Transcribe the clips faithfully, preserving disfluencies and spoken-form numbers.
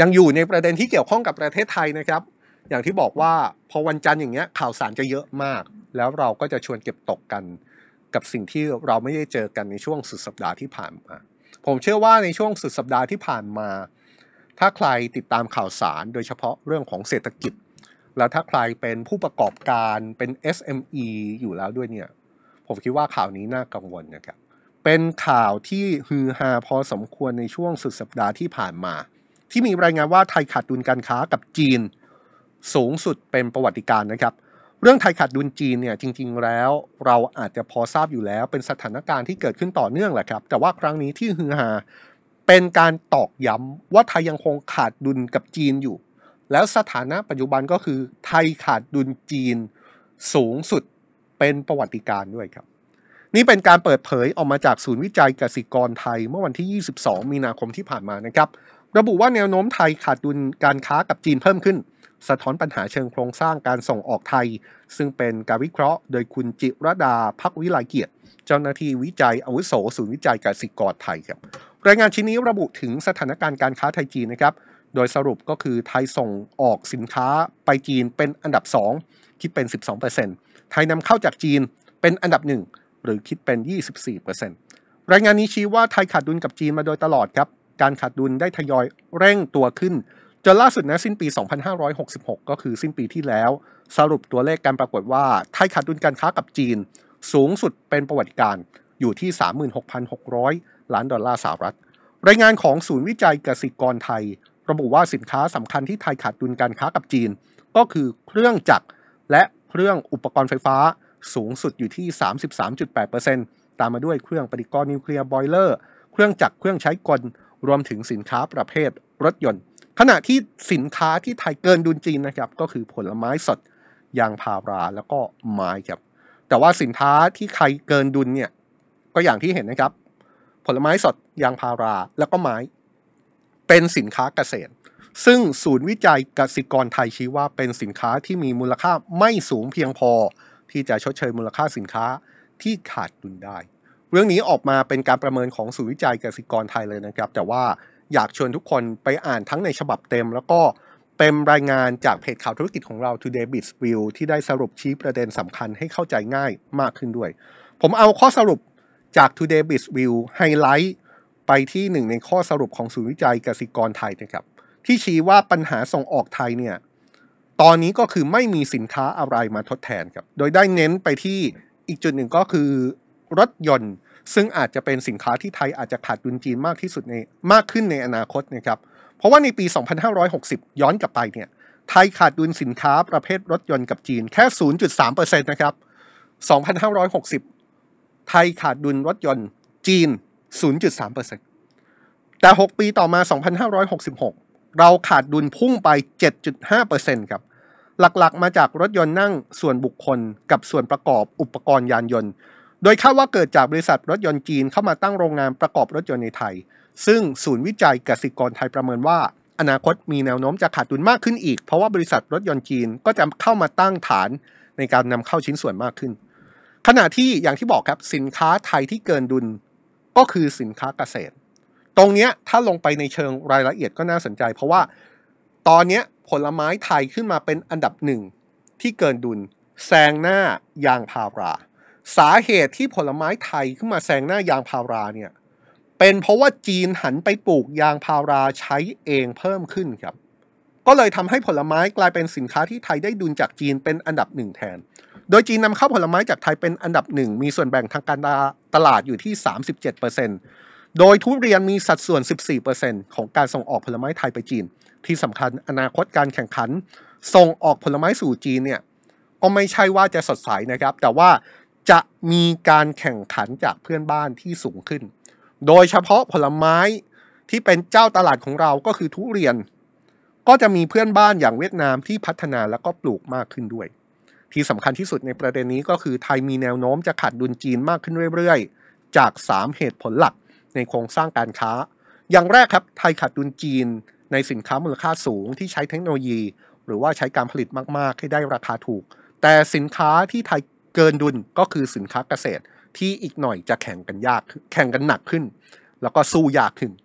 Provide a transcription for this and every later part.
ยังอยู่ในประเด็นที่เกี่ยวข้องกับประเทศไทยนะครับอย่างที่บอกว่าพอวันจันทร์อย่างเงี้ยข่าวสารจะเยอะมากแล้วเราก็จะชวนเก็บตกกันกับสิ่งที่เราไม่ได้เจอกันในช่วงสุดสัปดาห์ที่ผ่านมาผมเชื่อว่าในช่วงสุดสัปดาห์ที่ผ่านมาถ้าใครติดตามข่าวสารโดยเฉพาะเรื่องของเศรษฐกิจแล้วถ้าใครเป็นผู้ประกอบการเป็น เอส เอ็ม อี อยู่แล้วด้วยเนี่ยผมคิดว่าข่าวนี้น่ากังวลนะครับเป็นข่าวที่ฮือฮาพอสมควรในช่วงสุดสัปดาห์ที่ผ่านมาที่มีรายงานว่าไทยขาดดุลการค้ากับจีนสูงสุดเป็นประวัติการณ์นะครับเรื่องไทยขาดดุลจีนเนี่ยจริงๆแล้วเราอาจจะพอทราบอยู่แล้วเป็นสถานการณ์ที่เกิดขึ้นต่อเนื่องแหละครับแต่ว่าครั้งนี้ที่ฮือฮาเป็นการตอกย้ำว่าไทยยังคงขาดดุลกับจีนอยู่แล้วสถานะปัจจุบันก็คือไทยขาดดุลจีนสูงสุดเป็นประวัติการณ์ด้วยครับนี่เป็นการเปิดเผยออกมาจากศูนย์วิจัยกสิกรไทยเมื่อวันที่ยี่สิบสองมีนาคมที่ผ่านมานะครับระบุว่าแนวโน้มไทยขาดดุลการค้ากับจีนเพิ่มขึ้นสะท้อนปัญหาเชิงโครงสร้างการส่งออกไทยซึ่งเป็นการวิเคราะห์โดยคุณจิรดาภักวิไลเกียรติเจ้าหน้าที่วิจัยอาวุโสศูนย์วิจัยกสิกรไทยครับรายงานชิ้นนี้ระบุถึงสถานการณ์การค้าไทยจีนนะครับโดยสรุปก็คือไทยส่งออกสินค้าไปจีนเป็นอันดับสองคิดเป็น สิบสองเปอร์เซ็นต์ ไทยนำเข้าจากจีนเป็นอันดับหนึ่งหรือคิดเป็น ยี่สิบสี่เปอร์เซ็นต์ รายงานนี้ชี้ว่าไทยขาดดุลกับจีนมาโดยตลอดครับการขาดดุลได้ทยอยเร่งตัวขึ้นจนล่าสุดนะสิ้นปีสองพันห้าร้อยหกสิบหกก็คือสิ้นปีที่แล้วสรุปตัวเลขการปรากฏว่าไทยขาดดุลการค้ากับจีนสูงสุดเป็นประวัติการณ์อยู่ที่ สามหมื่นหกพันหกร้อย ล้านดอลลาร์สหรัฐรายงานของศูนย์วิจัยกสิกรไทยระบุว่าสินค้าสำคัญที่ไทยขาดดุลการค้ากับจีนก็คือเครื่องจักรและเครื่องอุปกรณ์ไฟฟ้าสูงสุดอยู่ที่ สามสิบสามจุดแปดเปอร์เซ็นต์ ตามมาด้วยเครื่องปฏิกรณ์นิวเคลียร์บอยเลอร์เครื่องจักรเครื่องใช้กลรวมถึงสินค้าประเภทรถยนต์ขณะที่สินค้าที่ไทยเกินดุลจีนนะครับก็คือผลไม้สดยางพาราแล้วก็ไม้ครับแต่ว่าสินค้าที่ไทยเกินดุลเนี่ยก็อย่างที่เห็นนะครับผลไม้สดยางพาราแล้วก็ไม้เป็นสินค้าเกษตรซึ่งศูนย์วิจัยกสิกรไทยชี้ว่าเป็นสินค้าที่มีมูลค่าไม่สูงเพียงพอที่จะชดเชยมูลค่าสินค้าที่ขาดดุลได้เรื่องนี้ออกมาเป็นการประเมินของศูนย์วิจัยกสิกรไทยเลยนะครับแต่ว่าอยากชวนทุกคนไปอ่านทั้งในฉบับเต็มแล้วก็เป็นรายงานจากเพจข่าวธุรกิจของเรา Today Bizview ที่ได้สรุปชี้ประเด็นสำคัญให้เข้าใจง่ายมากขึ้นด้วยผมเอาข้อสรุปจาก Today Bizview ไฮไลท์ไปที่หนึ่งในข้อสรุปของศูนย์วิจัยกสิกรไทยนะครับที่ชี้ว่าปัญหาส่งออกไทยเนี่ยตอนนี้ก็คือไม่มีสินค้าอะไรมาทดแทนครับโดยได้เน้นไปที่อีกจุดหนึ่งก็คือรถยนต์ซึ่งอาจจะเป็นสินค้าที่ไทยอาจจะขาดดุลจีนมากที่สุดในมากขึ้นในอนาคตนะครับเพราะว่าในปีสองพันห้าร้อยหกสิบย้อนกลับไปเนี่ยไทยขาดดุลสินค้าประเภทรถยนต์กับจีนแค่ ศูนย์จุดสามเปอร์เซ็นต์ นะครับสองพันห้าร้อยหกสิบไทยขาดดุลรถยนต์จีน ศูนย์จุดสามเปอร์เซ็นต์ แต่หกปีต่อมาสองพันห้าร้อยหกสิบหกเราขาดดุลพุ่งไป เจ็ดจุดห้าเปอร์เซ็นต์ ครับหลักๆมาจากรถยนต์นั่งส่วนบุคคลกับส่วนประกอบอุปกรณ์ยานยนต์โดยคาดว่าเกิดจากบริษัทรถยนต์จีนเข้ามาตั้งโรงงานประกอบรถยนต์ในไทยซึ่งศูนย์วิจัยกสิกรไทยประเมินว่าอนาคตมีแนวโน้มจะขาดดุลมากขึ้นอีกเพราะว่าบริษัทรถยนต์จีนก็จะเข้ามาตั้งฐานในการนำเข้าชิ้นส่วนมากขึ้นขณะที่อย่างที่บอกครับสินค้าไทยที่เกินดุลก็คือสินค้าเกษตรตรงนี้ถ้าลงไปในเชิงรายละเอียดก็น่าสนใจเพราะว่าตอนนี้ผลไม้ไทยขึ้นมาเป็นอันดับหนึ่งที่เกินดุลแซงหน้ายางพาราสาเหตุที่ผลไม้ไทยขึ้นมาแซงหน้ายางพาราเนี่ยเป็นเพราะว่าจีนหันไปปลูกยางพาราใช้เองเพิ่มขึ้นครับก็เลยทำให้ผลไม้กลายเป็นสินค้าที่ไทยได้ดุลจากจีนเป็นอันดับหนึ่งแทนโดยจีนนำเข้าผลไม้จากไทยเป็นอันดับหนึ่งมีส่วนแบ่งทางการตลาดอยู่ที่ สามสิบเจ็ดเปอร์เซ็นต์ โดยทุเรียนมีสัดส่วน สิบสี่เปอร์เซ็นต์ ของการส่งออกผลไม้ไทยไปจีนที่สำคัญอนาคตการแข่งขันส่งออกผลไม้สู่จีนเนี่ยก็ไม่ใช่ว่าจะสดใสนะครับแต่ว่าจะมีการแข่งขันจากเพื่อนบ้านที่สูงขึ้นโดยเฉพาะผลไม้ที่เป็นเจ้าตลาดของเราก็คือทุเรียนก็จะมีเพื่อนบ้านอย่างเวียดนามที่พัฒนาแล้วก็ปลูกมากขึ้นด้วยที่สำคัญที่สุดในประเด็นนี้ก็คือไทยมีแนวโน้มจะขาดดุลจีนมากขึ้นเรื่อยๆจากสามเหตุผลหลักในโครงสร้างการค้าอย่างแรกครับไทยขาดดุลจีนในสินค้ามูลค่าสูงที่ใช้เทคโนโลยีหรือว่าใช้การผลิตมากๆให้ได้ราคาถูกแต่สินค้าที่ไทยเกินดุลก็คือสินค้าเกษตรที่อีกหน่อยจะแข่งกันยากแข่งกันหนักขึ้นแล้วก็สู้ยากขึ้น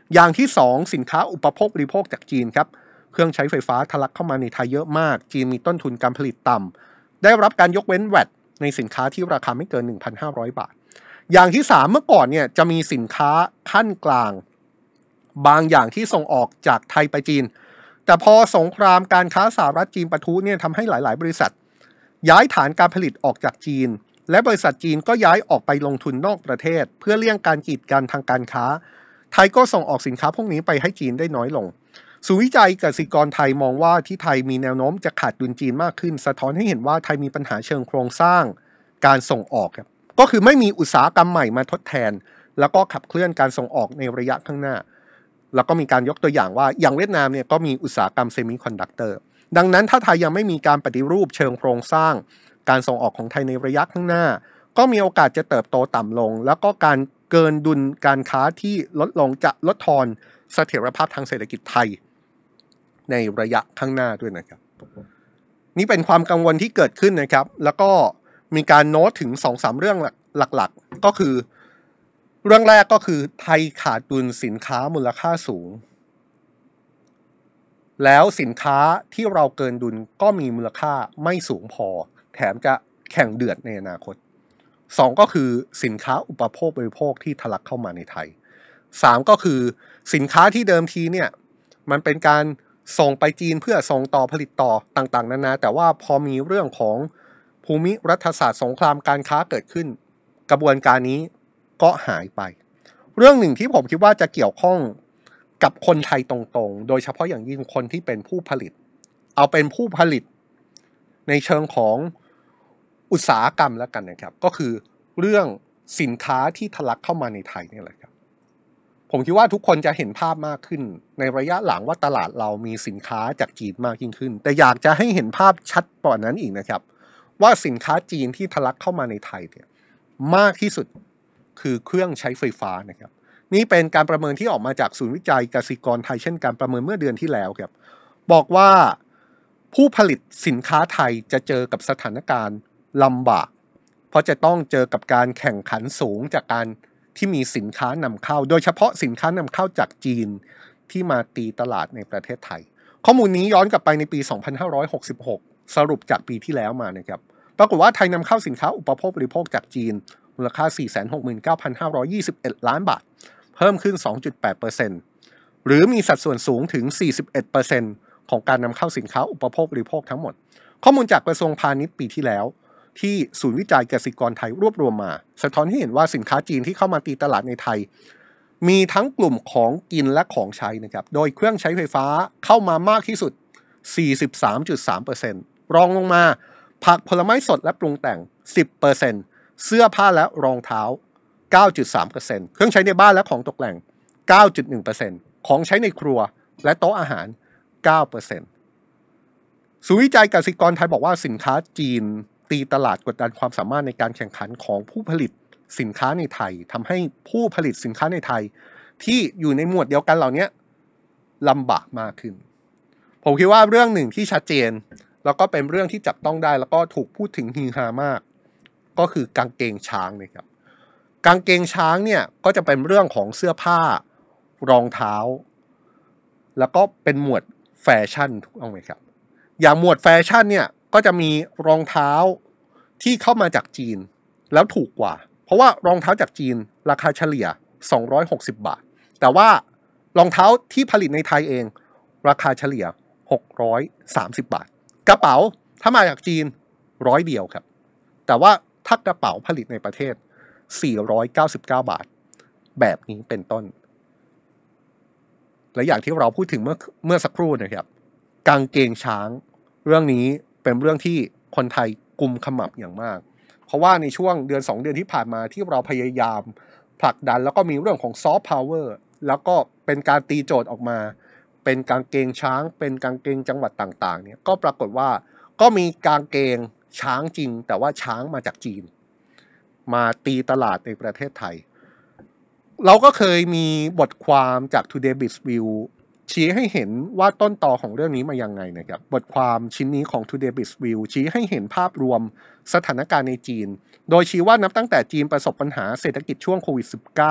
อย่างที่สองสินค้าอุปโภคบริโภคจากจีนครับเครื่องใช้ไฟฟ้าทะลักเข้ามาในไทยเยอะมากจีนมีต้นทุนการผลิตต่ำได้รับการยกเว้น แวต ในสินค้าที่ราคาไม่เกิน หนึ่งพันห้าร้อย บาทอย่างที่สามเมื่อก่อนเนี่ยจะมีสินค้าขั้นกลางบางอย่างที่ส่งออกจากไทยไปจีนแต่พอสงครามการค้าสหรัฐจีนปะทุเนี่ยทำให้หลายๆบริษัทย้ายฐานการผลิตออกจากจีนและบริษัทจีนก็ย้ายออกไปลงทุนนอกประเทศเพื่อเลี่ยงการกีดกันทางการค้าไทยก็ส่งออกสินค้าพวกนี้ไปให้จีนได้น้อยลงศูนย์วิจัยกสิกรไทยมองว่าที่ไทยมีแนวโน้มจะขาดดุลจีนมากขึ้นสะท้อนให้เห็นว่าไทยมีปัญหาเชิงโครงสร้างการส่งออกครับก็คือไม่มีอุตสาหกรรมใหม่มาทดแทนแล้วก็ขับเคลื่อนการส่งออกในระยะข้างหน้าแล้วก็มีการยกตัวอย่างว่าอย่างเวียดนามเนี่ยก็มีอุตสาหกรรมเซมิคอนดักเตอร์ดังนั้นถ้าไทยยังไม่มีการปฏิรูปเชิงโครงสร้างการส่งออกของไทยในระยะข้างหน้าก็มีโอกาสจะเติบโตต่ำลงแล้วก็การเกินดุลการค้าที่ลดลงจะลดทอนเสถียรภาพทางเศรษฐกิจไทยในระยะข้างหน้าด้วยนะครับนี่เป็นความกังวลที่เกิดขึ้นนะครับแล้วก็มีการโน้ตถึง สองถึงสาม เรื่องหลักๆก็คือเรื่องแรกก็คือไทยขาดดุลสินค้ามูลค่าสูงแล้วสินค้าที่เราเกินดุลก็มีมูลค่าไม่สูงพอแถมจะแข่งเดือดในอนาคตสองก็คือสินค้าอุปโภคบริโภคที่ทะลักเข้ามาในไทยสามก็คือสินค้าที่เดิมทีเนี่ยมันเป็นการส่งไปจีนเพื่อส่งต่อผลิตต่อต่างๆนานาแต่ว่าพอมีเรื่องของภูมิรัฐศาสตร์สงครามการค้าเกิดขึ้นกระบวนการนี้ก็หายไปเรื่องหนึ่งที่ผมคิดว่าจะเกี่ยวข้องกับคนไทยตรงๆโดยเฉพาะอย่างยิ่งคนที่เป็นผู้ผลิตเอาเป็นผู้ผลิตในเชิงของอุตสาหกรรมแล้วกันนะครับก็คือเรื่องสินค้าที่ทะลักเข้ามาในไทยนี่แหละครับผมคิดว่าทุกคนจะเห็นภาพมากขึ้นในระยะหลังว่าตลาดเรามีสินค้าจากจีนมากยิ่งขึ้นแต่อยากจะให้เห็นภาพชัดกว่านั้นอีกนะครับว่าสินค้าจีนที่ทะลักเข้ามาในไทยเนี่ยมากที่สุดคือเครื่องใช้ไฟฟ้านะครับนี่เป็นการประเมินที่ออกมาจากศูนย์วิจัยกสิกรไทยเช่นการประเมินเมื่อเดือนที่แล้วครับบอกว่าผู้ผลิตสินค้าไทยจะเจอกับสถานการณ์ลำบากเพราะจะต้องเจอกับการแข่งขันสูงจากการที่มีสินค้านำเข้าโดยเฉพาะสินค้านำเข้าจากจีนที่มาตีตลาดในประเทศไทยข้อมูลนี้ย้อนกลับไปในปี สองพันห้าร้อยหกสิบหก สรุปจากปีที่แล้วมานะครับปรากฏว่าไทยนำเข้าสินค้าอุปโภคบริโภคจากจีนมูลค่า สี่แสนหกหมื่นเก้าพันห้าร้อยยี่สิบเอ็ด ล้านบาทเพิ่มขึ้น สองจุดแปดเปอร์เซ็นต์ หรือมีสัดส่วนสูงถึง สี่สิบเอ็ดเปอร์เซ็นต์ ของการนำเข้าสินค้าอุปโภคบริโภคทั้งหมดข้อมูลจากกระทรวงพาณิชย์ปีที่แล้วที่ศูนย์วิจัยกสิกรไทยรวบรวมมาสะท้อนให้เห็นว่าสินค้าจีนที่เข้ามาตีตลาดในไทยมีทั้งกลุ่มของกินและของใช้นะครับโดยเครื่องใช้ไฟฟ้าเข้ามามากที่สุด สี่สิบสามจุดสามเปอร์เซ็นต์ รองลงมาผักผลไม้สดและปรุงแต่ง สิบเปอร์เซ็นต์ เสื้อผ้าและรองเท้า เก้าจุดสามเปอร์เซ็นต์ เครื่องใช้ในบ้านและของตกแต่ง เก้าจุดหนึ่งเปอร์เซ็นต์ ของใช้ในครัวและโต๊ะอาหาร เก้าเปอร์เซ็นต์ ศูนย์วิจัยกสิกรไทยบอกว่าสินค้าจีนตีตลาดกดดันความสามารถในการแข่งขันของผู้ผลิตสินค้าในไทยทำให้ผู้ผลิตสินค้าในไทยที่อยู่ในหมวดเดียวกันเหล่านี้ลำบากมากขึ้นผมคิดว่าเรื่องหนึ่งที่ชัดเจนแล้วก็เป็นเรื่องที่จับต้องได้แล้วก็ถูกพูดถึงฮือฮามากก็คือกางเกงช้างนะครับกางเกงช้างเนี่ยก็จะเป็นเรื่องของเสื้อผ้ารองเท้าแล้วก็เป็นหมวดแฟชั่นถูกต้องไหมครับอย่างหมวดแฟชั่นเนี่ยก็จะมีรองเท้าที่เข้ามาจากจีนแล้วถูกกว่าเพราะว่ารองเท้าจากจีนราคาเฉลี่ยสองร้อยหกสิบบาทแต่ว่ารองเท้าที่ผลิตในไทยเองราคาเฉลี่ยหกร้อยสามสิบบาทกระเป๋าถ้ามาจากจีนร้อยเดียวครับแต่ว่าถ้ากระเป๋าผลิตในประเทศสี่ร้อยเก้าสิบเก้าบาทแบบนี้เป็นต้นและอย่างที่เราพูดถึงเมื่อเมื่อสักครู่นะครับกางเกงช้างเรื่องนี้เป็นเรื่องที่คนไทยกุมขมับอย่างมากเพราะว่าในช่วงเดือนสองเดือนที่ผ่านมาที่เราพยายามผลักดันแล้วก็มีเรื่องของซอฟต์พาวเวอร์แล้วก็เป็นการตีโจทย์ออกมาเป็นกางเกงช้างเป็นกางเกงจังหวัดต่างๆเนี่ยก็ปรากฏว่าก็มีกางเกงช้างจริงแต่ว่าช้างมาจากจีนมาตีตลาดในประเทศไทยเราก็เคยมีบทความจาก Today Bizview ชี้ให้เห็นว่าต้นตอของเรื่องนี้มายังไงนะครับบทความชิ้นนี้ของ Today Bizview ชี้ให้เห็นภาพรวมสถานการณ์ในจีนโดยชี้ว่านับตั้งแต่จีนประสบปัญหาเศรษฐกิจช่วงโควิด สิบเก้า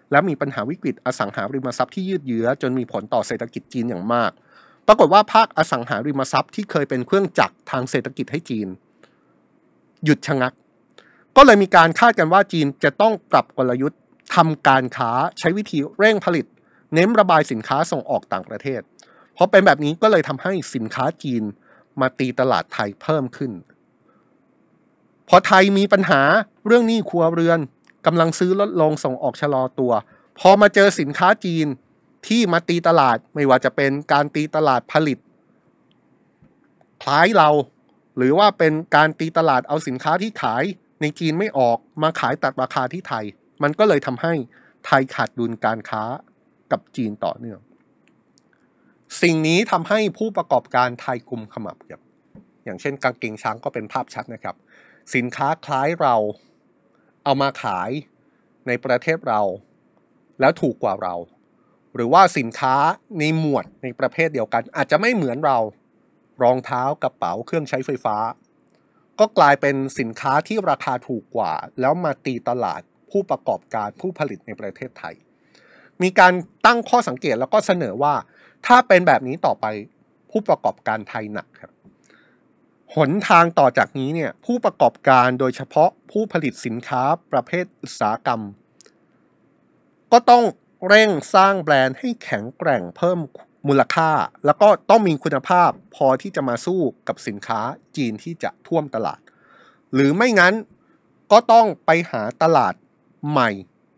และมีปัญหาวิกฤตอสังหาริมทรัพย์ที่ยืดเยื้อจนมีผลต่อเศรษฐกิจจีนอย่างมากปรากฏว่าภาคอสังหาริมทรัพย์ที่เคยเป็นเครื่องจักรทางเศรษฐกิจให้จีนหยุดชะงักก็เลยมีการคาดกันว่าจีนจะต้องปรับกลยุทธ์ทำการค้าใช้วิธีเร่งผลิตเน้นระบายสินค้าส่งออกต่างประเทศเพราะเป็นแบบนี้ก็เลยทำให้สินค้าจีนมาตีตลาดไทยเพิ่มขึ้นพอไทยมีปัญหาเรื่องหนี้ครัวเรือนกำลังซื้อลดลงส่งออกชะลอตัวพอมาเจอสินค้าจีนที่มาตีตลาดไม่ว่าจะเป็นการตีตลาดผลิตคล้ายเราหรือว่าเป็นการตีตลาดเอาสินค้าที่ขายในจีนไม่ออกมาขายตัดราคาที่ไทยมันก็เลยทำให้ไทยขาดดุลการค้ากับจีนต่อเนื่องสิ่งนี้ทำให้ผู้ประกอบการไทยกุมขมับครับอย่างเช่นกางเกงช้างก็เป็นภาพชัดนะครับสินค้าคล้ายเราเอามาขายในประเทศเราแล้วถูกกว่าเราหรือว่าสินค้าในหมวดในประเภทเดียวกันอาจจะไม่เหมือนเรารองเท้ากระเป๋าเครื่องใช้ไฟฟ้าก็กลายเป็นสินค้าที่ราคาถูกกว่าแล้วมาตีตลาดผู้ประกอบการผู้ผลิตในประเทศไทยมีการตั้งข้อสังเกตแล้วก็เสนอว่าถ้าเป็นแบบนี้ต่อไปผู้ประกอบการไทยหนักครับหนทางต่อจากนี้เนี่ยผู้ประกอบการโดยเฉพาะผู้ผลิตสินค้าประเภทอุตสาหกรรมก็ต้องเร่งสร้างแบรนด์ให้แข็งแกร่งเพิ่มมูลค่าแล้วก็ต้องมีคุณภาพพอที่จะมาสู้กับสินค้าจีนที่จะท่วมตลาดหรือไม่งั้นก็ต้องไปหาตลาดใหม่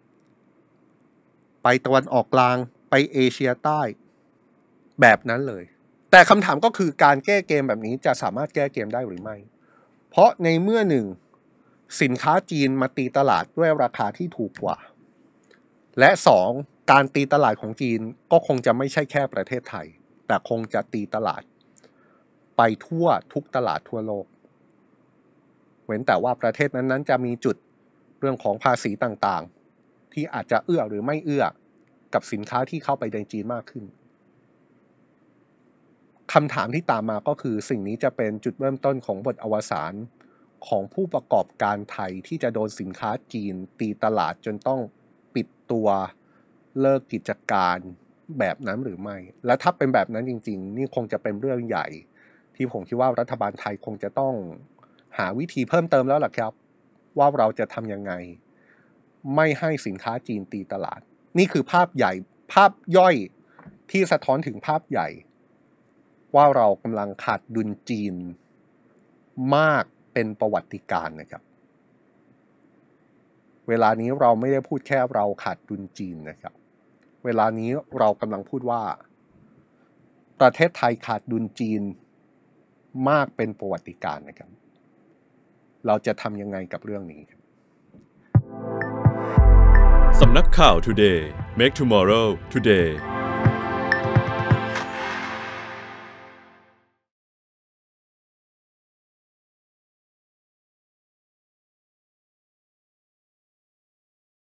ไปตะวันออกกลางไปเอเชียใต้แบบนั้นเลยแต่คำถามก็คือการแก้เกมแบบนี้จะสามารถแก้เกมได้หรือไม่เพราะในเมื่อหนึ่งสินค้าจีนมาตีตลาดด้วยราคาที่ถูกกว่าและสองการตีตลาดของจีนก็คงจะไม่ใช่แค่ประเทศไทยแต่คงจะตีตลาดไปทั่วทุกตลาดทั่วโลกเว้นแต่ว่าประเทศนั้นๆจะมีจุดเรื่องของภาษีต่างๆที่อาจจะเอื้อหรือไม่เอื้อกับสินค้าที่เข้าไปในจีนมากขึ้นคำถามที่ตามมาก็คือสิ่งนี้จะเป็นจุดเริ่มต้นของบทอวสานของผู้ประกอบการไทยที่จะโดนสินค้าจีนตีตลาดจนต้องปิดตัวเลิกกิจการแบบนั้นหรือไม่และถ้าเป็นแบบนั้นจริงๆนี่คงจะเป็นเรื่องใหญ่ที่ผมคิดว่ารัฐบาลไทยคงจะต้องหาวิธีเพิ่มเติมแล้วล่ะครับว่าเราจะทำยังไงไม่ให้สินค้าจีนตีตลาดนี่คือภาพใหญ่ภาพย่อยที่สะท้อนถึงภาพใหญ่ว่าเรากำลังขาดดุลจีนมากเป็นประวัติการณ์นะครับเวลานี้เราไม่ได้พูดแค่เราขาดดุลจีนนะครับเวลานี้เรากำลังพูดว่าประเทศไทยขาดดุลจีนมากเป็นประวัติการณ์นะครับเราจะทำยังไงกับเรื่องนี้สำนักข่าว Today Make Tomorrow Today